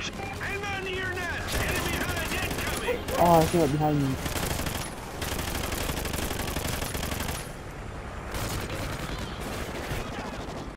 Hang on to your nuts! Enemy behind incoming! Oh, I see it behind me.